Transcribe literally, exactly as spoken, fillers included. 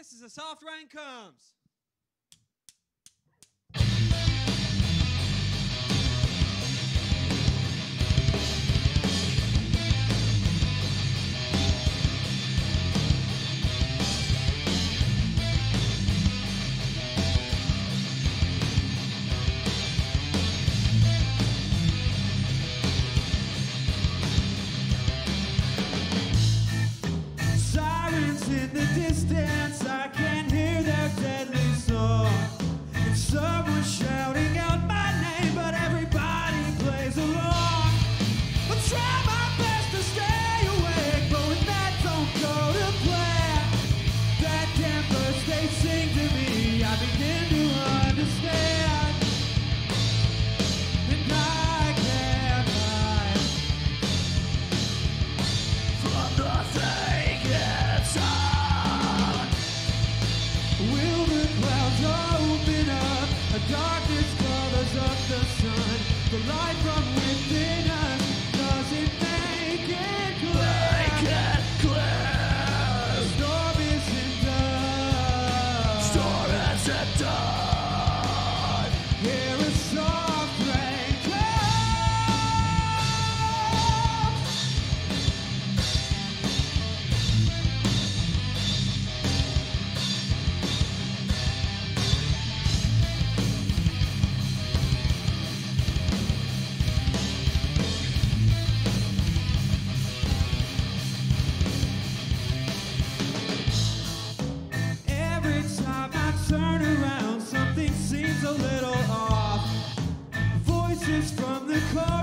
This is A Soft Rain Comes. In the distance, I can hear their deadly song. And someone's shouting out my name, but everybody plays along. I try my best to stay awake, but when that don't go to plan, that damn verse they sing to me, I begin to understand. And I can't hide from the thing inside. Will the clouds open up? A darkness covers up the sun. The light from within us doesn't make it clear. Make it clear. The storm isn't done. Storm isn't done. Hear a soft rain comes. Every time I turn around, something seems a little off. Voices from the car.